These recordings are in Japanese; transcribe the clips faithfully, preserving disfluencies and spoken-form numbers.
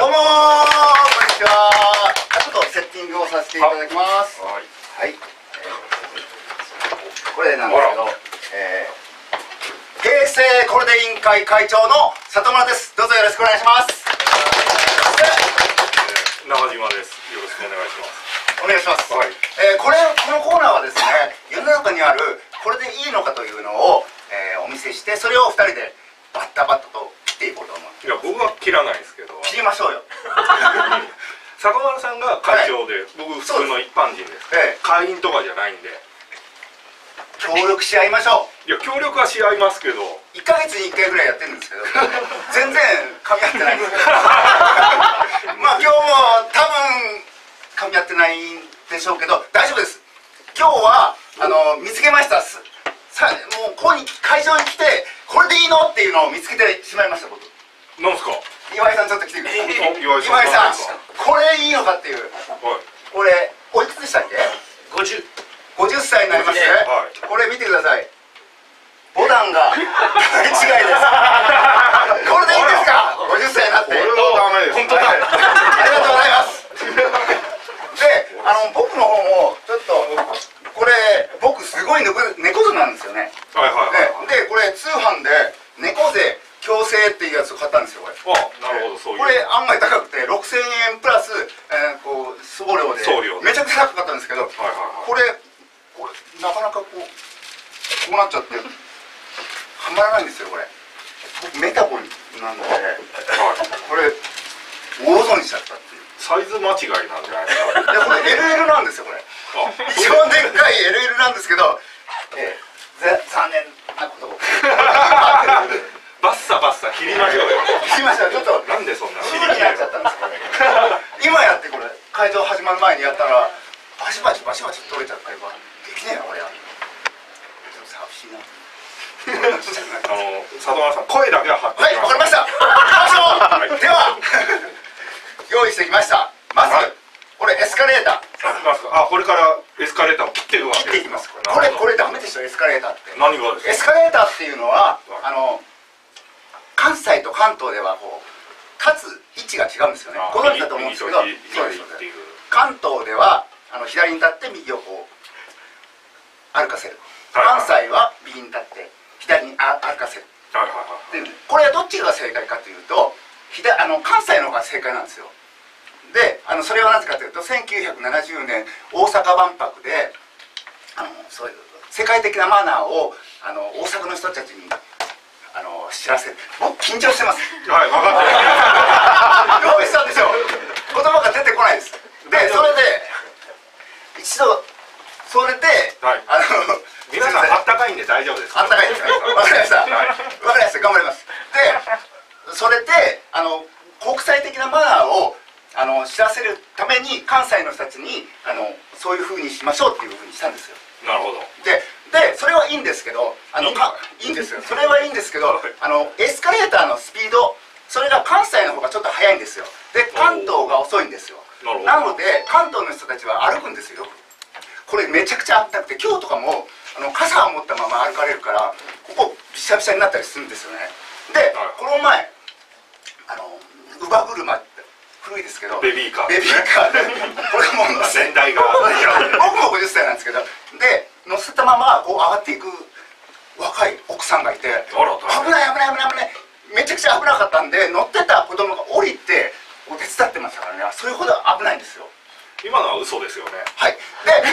どうもー、こんにちは。ちょっとセッティングをさせていただきます。はい、はい、えー、これなんですけど、えー、平成コレデ委員会会長の里村です。どうぞよろしくお願いします。 中島です。よろしくお願いします。 お願いします。はい、えー、これこのコーナーはですね、世の中にあるこれでいいのかというのを、えー、お見せして、それをふたりでバッタバッタと切っていこうと思う。 いや、僕は切らないですけど。 切りましょうよ。 里丸さんが会長で、はい、僕普通の一般人です。ええ、会員とかじゃないんで。 協力し合いましょう。いや、協力はし合いますけど。 いっかげつにいっかいぐらいやってるんですけど、全然噛み合ってないんですけど。まあ今日も多分噛み合ってないんでしょうけど、大丈夫です。今日はあの見つけました。さもうここに会場に来てこれでいいのっていうのを見つけてしまいました。僕。 なんですか。 岩井さんちょっと来てください。 岩井さん、これいいのかっていう。 はい。 これおいくつでしたっけ？ごじゅう。ごじゅっさいになりますね。はい。これ見てください。ボタンが大違いです。これでいいですか？ごじゅっさいになって。 これはダメです。本当だ。 ありがとうございます。で、あの僕の方もちょっとこれ僕すごい猫猫背なんですよね。 はいはいはい。 で、これ通販で猫背矯正っていうやつを買ったんですよ。これ。 あ、なるほど、そういう。 これ案外高くてろくせんえんプラス、えー、こう送料でめちゃくちゃ高かったんですけど、はいはいはい、これこれなかなかこうこうなっちゃってはまらないんですよ。これ僕メタボなんで、はい、これ大損しちゃったっていう。 サイズ間違いなんじゃないですか。 いや、これ エルエル なんですよ。これ一番でっかい エルエル なんですけど、えー、残念なことをバッサバッサ切りましょうよ。 切りましょう。ちょっとなんでそんな尻になっちゃったんですよね。今やってこれ会場始まる前にやったらバシバシバシバシ取れちゃったりできねえよこれ。寂しいな。 あの里村さん声だけは張ってはい、わかりました。行きましょう。では用意してきました。まずこれエスカレーター。 あ、これからエスカレーターを切っていくわけ。 切っていきます。これこれダメでしょ、エスカレーターって。 何がですか？ エスカレーターっていうのはあの関西と関東ではこう立つ位置が違うんですよね。ご存知だと思うんですけど、そうです。関東ではあの左に立って右をこう歩かせる。関西は右に立って左に歩かせる。これはどっちが正解かというと、左あの関西の方が正解なんですよ。で、あのそれはなぜかというと、せんきゅうひゃくななじゅうねん大阪万博であのそういう世界的なマナーをあの大阪の人たちにあの知らせる。僕緊張してます。 はい、分かってる。 用意したんでしょ。言葉が出てこないです。で、それで一度それで、はい、あの皆さんあったかいんで大丈夫です。 あったかいですね。わかりました。わかりました。頑張ります。で、それであの国際的なマナーをあの知らせるために関西の人たちにあのそういうふうにしましょうっていうふうにしたんですよ。 なるほど。 で、でそれはいいんですけど、あのかいいんですよ。それはいいんですけど、あのエスカレーターのスピード、それが関西の方がちょっと速いんですよ。で、関東が遅いんですよ。なので関東の人たちは歩くんですよ。これめちゃくちゃ危なくて、今日とかもあの傘を持ったまま歩かれるから、ここびしゃびしゃになったりするんですよね。で、この前あの乳母車って古いですけど、 ベビーカー、 ベビーカーこれも乗せ年代が僕もごじゅっさいなんですけど、で乗せたままこう上がっていく若い奥さんがいて、危ない危ない危ない危ない、めちゃくちゃ危なかったんで、乗ってた子供が降りてお手伝ってましたからね。それほど危ないんですよ。 今のは嘘ですよね。 はい。で、で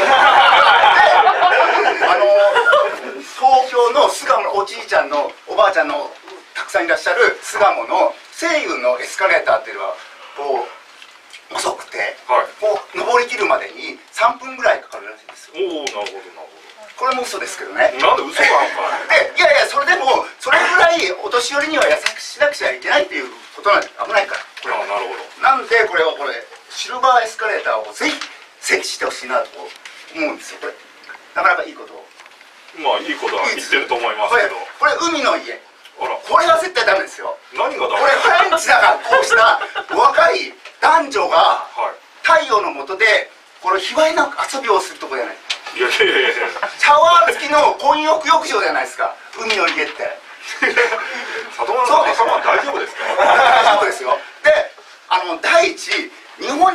あの東京の巣鴨のおじいちゃんのおばあちゃんのたくさんいらっしゃる巣鴨の西友のエスカレーターっていうのはこう遅くて、はい、こう登りきるまでにさんぷんぐらいかかるらしいんですよ。 おお、なるほどなるほど。 これも嘘ですけどね。 なんで嘘なんか。 で、いやいや、それでもそれぐらいお年寄りには優しくしなくちゃいけないっていうことなんで、危ないから。これあ、なるほど。 なんでこれはこれシルバーエスカレーターをぜひ設置してほしいなと思うんですよ。これなかなかいいことを。 まあいいことは言ってると思いますけど。 これ海の家。 あら、 これは絶対ダメですよ。 何がダメ？ これフレンチだからこうした若い男女が太陽の下でこれ卑猥な遊びをするとこじゃない。 いやいやいやいや。 シャワー付きの混浴浴場じゃないですか。海の家って。 里村さん、頭大丈夫ですか？ 大丈夫ですよ。で、あの大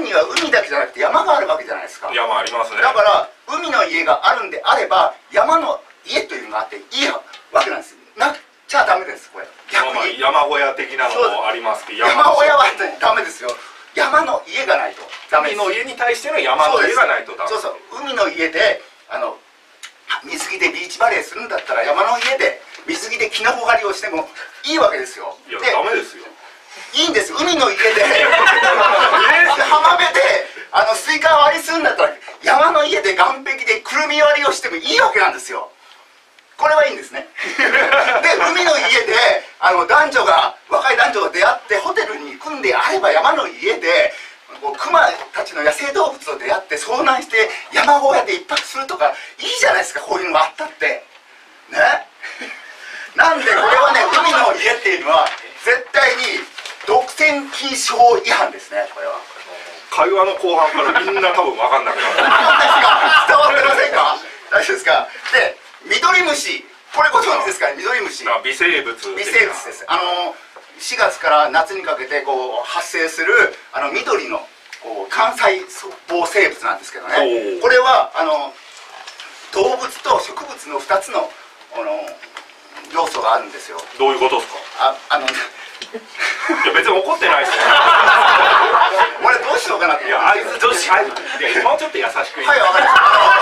には海だけじゃなくて山があるわけじゃないですか。 山ありますね。 だから海の家があるんであれば山の家というのがあっていいわけなんです。なっちゃダメですこれ。 逆に山小屋的なのもありますけど、 山小屋はダメですよ。山の家がないとダメです。 海の家に対しての山の家がないとダメ。 そうそう、海の家であの水着でビーチバレーするんだったら山の家で水着でキノコ狩りをしてもいいわけですよ。 いやダメですよ。 いいんです。海の家で浜辺であのスイカ割りするんだったら山の家で岸壁でくるみ割りをしてもいいわけなんですよ。これはいいんですね。で海の家であの男女が若い男女が出会ってホテルに行くんであれば山の家でクマたちの野生動物と出会って遭難して山小屋で一泊するとかいいじゃないですか。こういうのがあったってね。なんでこれはね海の家っていうのは絶対に独占禁止法違反ですね。これは会話の後半からみんな多分分かんなくなる。 伝わってませんか。大丈夫ですか。でミドリムシ、これご存知ですか。ミドリムシ微生物微生物です。あのしがつから夏にかけてこう発生するあの緑のこう幹細胞生物なんですけどね。これはあの動物と植物のふたつのあの要素があるんですよ。 どういうことですか。 ああのいや別に怒ってないですよ。 俺どうしようかなって。 いやあいつ女子あいつもうちょっと優しく言う。 はいわかり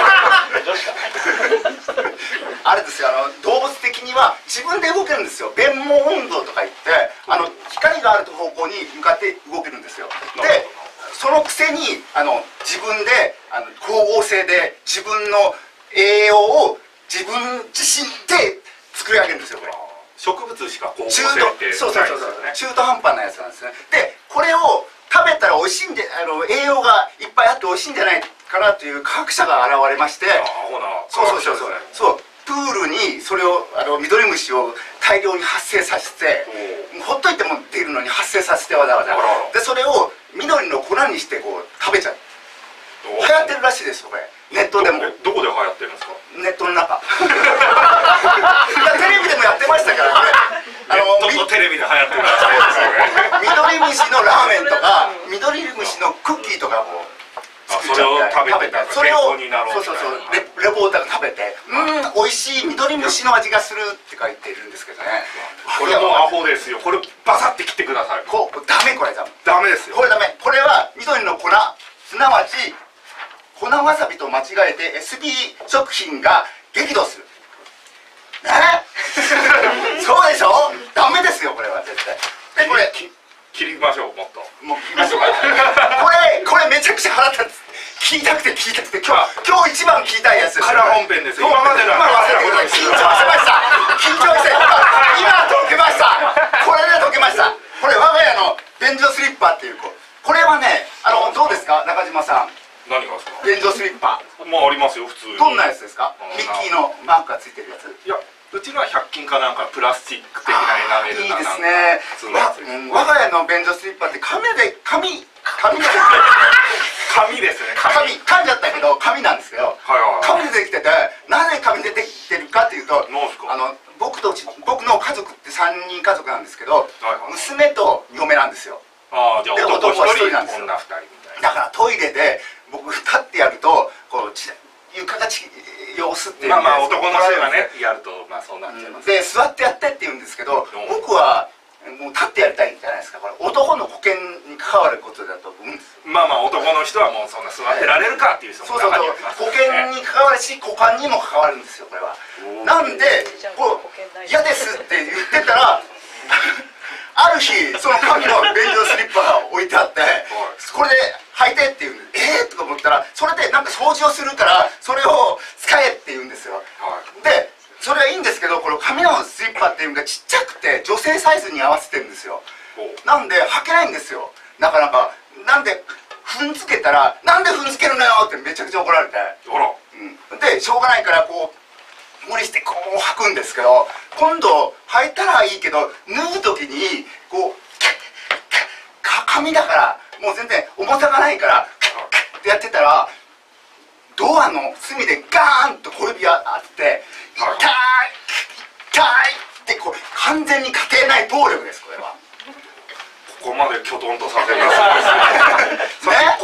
ました。あれですよ、あの動物的には自分で動けるんですよ。弁毛運動とか言ってあの光がある方向に向かって動けるんですよ。でそのくせにあの自分であの光合成で自分の栄養を自分自身で作り上げるんですよ。これ植物しか光合成ってないですよね。 中途半端なやつなんですね。でこれを食べたら美味しいんであの栄養がいっぱいあって美味しいんじゃないかなという科学者が現れまして、そうそうそうそうそうプールにそれをあのミドリムシを大量に発生させてほっといても出るのに発生させてわざわざでそれを緑の粉にしてこう食べちゃう。流行ってるらしいですよこれ。ネットでも。 どこで流行ってるんですか。 ネットの中。いやテレビでもやってましたからこれ。 あのネットとテレビで流行ってるらしいですよね。 ミドリムシのラーメンとかミドリムシのクッキーとかもそれを食べてそれをそうそうそうレポーターが食べてうん美味しいミドリムシの味がするって書いてるんですけどね。 これもアホですよ。これバサって切ってください。 こうダメこれダメダメですよ。 これダメ。これは緑の粉すなわち粉わさびと間違えて エスビー 食品が激怒するね。そうでしょ。ダメですよこれは絶対。でこれ切りましょう。もっともう切りましょうか。これこれめちゃくちゃ腹立つ。聞きたくて聞きたくて今日今日一番聞きたいやつです。 から本編です。今までの今忘れてください。緊張しました緊張して今解けました。これで解けました。これ我が家の便所スリッパっていうこれはねあのどうですか中島さん。 何がですか。 便所スリッパ。 まあありますよ普通に。 どんなやつですか。ミッキーのマークがついてるやつ。 いやうちのはひゃく均かなんかプラスチック的なエナメルいいですね。我が家の便所スリッパって紙で紙紙で紙ですね。 紙噛んじゃったけど紙なんですけど紙でできててなぜ紙でできてるかっていうとあの僕と僕の家族ってさんにん家族なんですけど娘と嫁なんですよ。 ああじゃあ男ひとり女ふたりみたいな。 だからトイレで僕立ってやるとこう床がち様子っていうまあまあ男の人がねやるとまあそうなっちゃいます。 で座ってやってって言うんですけど僕はもう立ってやりたいんじゃないですか。これ男の保険に関わることだと思うんです。 まあまあ男の人はもうそんな座ってられるかっていう人も中にはいます保険に関わるし股間にも関わるんですよこれは。なんでこう嫌ですって言ってたらある日その紙の便所スリッパが置いてあってこれで履いてって言うんでえーとか思ったらそれでなんか掃除をするからそれを使えって言うんですよ。でそれはいいんですけどこの紙のスリッパっていうのがちっちゃくて女性サイズに合わせてるんですよ。なんで履けないんですよなかなか。なんで踏んづけたら「なんで踏んづけるのよ!」ってめちゃくちゃ怒られて、うん、でしょうがないからこう無理してこう履くんですけど今度履いたらいいけど脱ぐ時にこう紙だからもう全然重さがないからってやってたらドアの隅でガーンと小指があって「痛い痛い!」ってこう完全に家庭内暴力ですこれは。 ここまできょとんとさせるやつですね。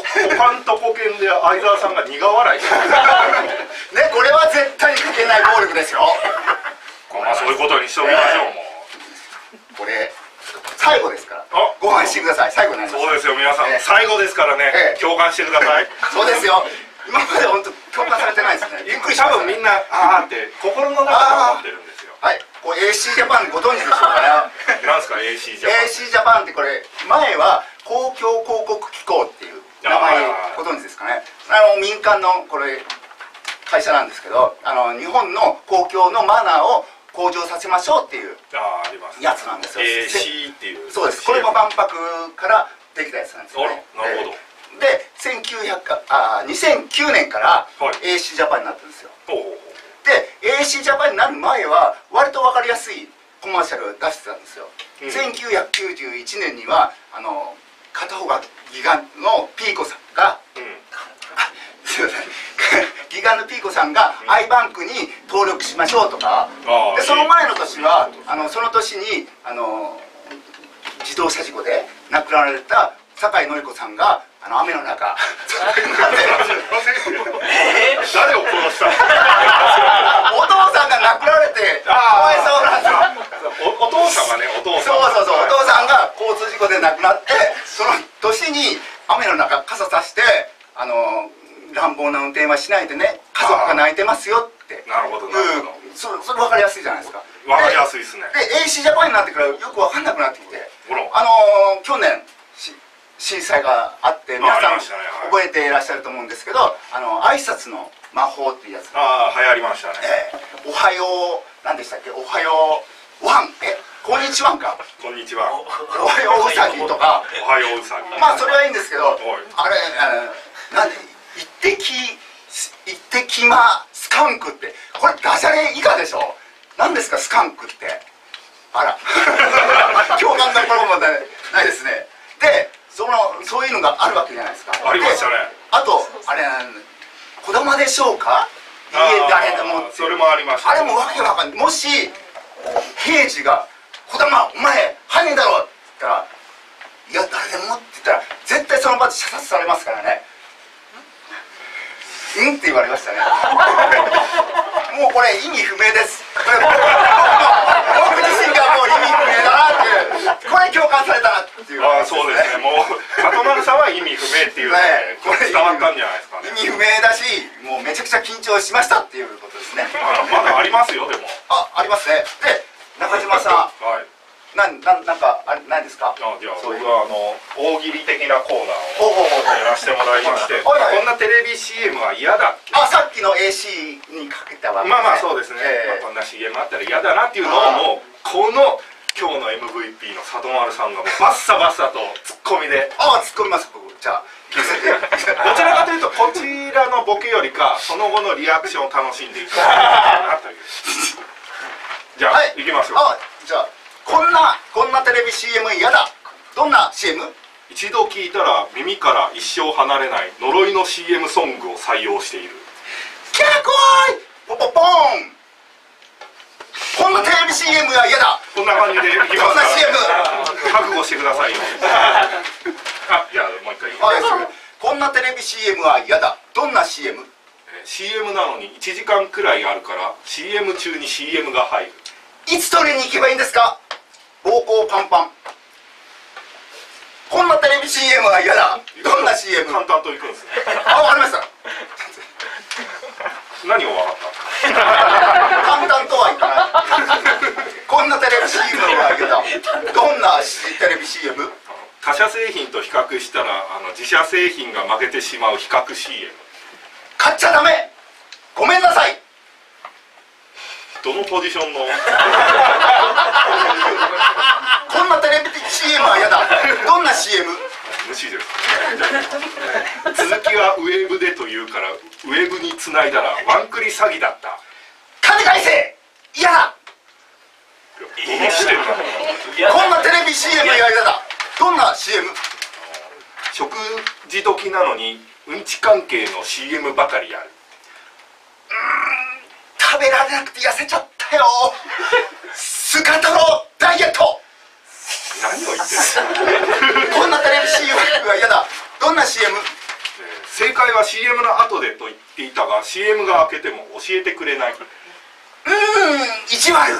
パンと保険で相沢さんが苦笑いしてね、これは絶対にかけない暴力ですよ。 まあそういうことにしておきましょう。もうこれ最後ですから、ご安心ください。最後になります。 そうですよ、皆さん、最後ですからね、共感してください。 そうですよ。今まで本当共感されてないですね。 びっくりした。多分みんなあーって心の中で思ってるんですよ。 はい、こう エーシー ジャパンご存知でしょうかね。 なんですか エーシー ジャパン。 エーシー ジャパンってこれ前は公共広告機構っていう名前ご存知ですかね。あの民間のこれ会社なんですけど、あの日本の公共のマナーを向上させましょうっていうやつなんですよ。 エーシー っていう。 そうです。これも万博からできたやつなんですよね。 なるほど。 でせんきゅうひゃくあにせんきゅうねんから エーシー ジャパンになったんですよ。で エーシー ジャパンになる前は割と分かりやすいコマーシャルを出してたんですよ。うん、せんきゅうひゃくきゅうじゅういちねんにはあの片方がギガンのピーコさんが、うん、すいませんギガンのピーコさんが アイバンク に登録しましょうとか、でその前の年はあのその年にあの自動車事故で亡くなられた酒井紀子さんがあの雨の中誰を殺したお父さんが亡くなられてかわいそうなんですよ。 お父さんがね、お父さんそうそうそう、お父さんが交通事故で亡くなって、その年に雨の中傘さしてあの乱暴な運転はしないでね、家族が泣いてますよってなるほどなるほど、 それそれ分かりやすいじゃないですか。 分かりやすいですね。 で エーシー ジャパンになってからよく分かんなくなってきて、あの去年震災があって皆さん覚えていらっしゃると思うんですけど、あの挨拶の魔法っていうやつ、 ああ流行りましたね。 えー、おはようなんでしたっけ、おはようワン、えこんにちはんか、 こんにちは、 おはよううさぎとか、 おはよううさぎ、 まあそれはいいんですけど、あれあなんで一滴一滴まスカンクって、これダジャレ以下でしょ。何ですかスカンクって、あら共感のころもないですね。でそのそういうのがあるわけじゃないですか。 ありましたね。 あとあれこだまでしょうか、家誰でも、 それもありました。 あれもわけわかんない。もし平次が「こだまお前犯人だろ」って言ったら「いや誰でも」って言ったら絶対その場で射殺されますからね。うんって言われましたね。もうこれ意味不明です。僕自身がもう意味不明だなっていう、これ共感されたなっていう、ね。 ああそうですね。もう里丸さんは意味不明っていうね、これ伝わったんじゃないですかね。 意味不明だし、もうめちゃくちゃ緊張しましたっていうことですね。 まだありますよでも。 あありますね。で中島さん。はい。なんなんなんかあれ何ですか。 あじゃあ僕はあの大喜利的なコーナーをやらせてもらいまして、こんなテレビ シーエム は嫌だ。 あさっきの エーシー にかけたわけですね。 まあまあそうですね。こんな シーエム あったら嫌だなっていうのをもうこの今日の エムブイピー の里丸さんがもうバッサバッサとツッコミで。 ああツッコみます。じゃあどちらかというとこちらのボケよりかその後のリアクションを楽しんでいただきたいなという。じゃあ行きましょう。 あじゃあこんなこんなテレビ シーエム 嫌だ。どんな シーエム？ 一度聞いたら耳から一生離れない呪いの シーエム ソングを採用している。 キャーこーいポポポーン。こんなテレビ シーエム は嫌だ。 こんな感じでいきますから。 こんな シーエム覚悟してくださいよ。あいやもう一回言います。 こんなテレビ シーエム は嫌だ。どんな シーエム？ シーエム なのにいちじかんくらいあるから シーエム 中に シーエム が入る。 いつ取りに行けばいいんですか。膀胱パンパン。こんなテレビ シーエム は嫌だ。どんな シーエム？ 淡々といくんですね。 あ、わかりました。 何を分かった？ 淡々とはいかない。こんなテレビ シーエム は嫌だ。どんなテレビ シーエム？ 他社製品と比較したらあの自社製品が負けてしまう比較 シーエム。 買っちゃダメ。ごめんなさい。 どのポジションのこんなテレビ シーエム は嫌だ。どんな シーエム？ 無視です。続きはウェーブでというからウェーブにつないだらワンクリ詐欺だった。 金返せ。嫌だ。 どの視点なの？ こんなテレビ シーエム は嫌だ。どんな シーエム？ 食事時なのにうんち関係の シーエム ばかりある。 うーん食べられなくて痩せちゃったよ。スカトロダイエット。 何を言ってる？ こんなテレビ シーエム は嫌だ。どんな シーエム？ えー正解は シーエム の後でと言っていたが シーエム が明けても教えてくれない。 うーん、意地悪。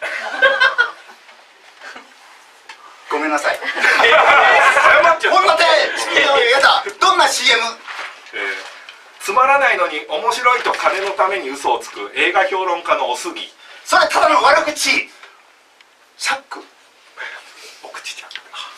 ごめんなさい。 謝っちゃう。 こんな手やだ。どんな シーエム？ えー、つまらないのに面白いと金のために嘘をつく映画評論家のおすぎ。 それただの悪口。シャック。 お口ちゃん。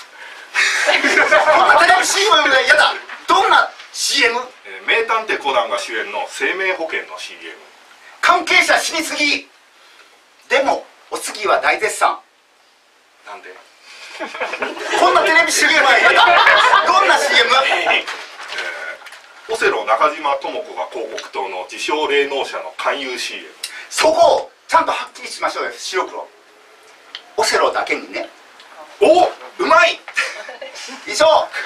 こんなテレビ シーエム でやだ。どんな シーエム？ えー、名探偵コナンが主演の生命保険の シーエム。 関係者死にすぎ。でもお次は大絶賛。 なんで？ こんなテレビ シーエム はやだ。どんな シーエム？ えー、オセロ中島智子が広告塔の自称霊能者の勧誘 シーエム。 そこをちゃんとはっきりしましょうよ。白黒。オセロだけにね。 お、うまい。 以上。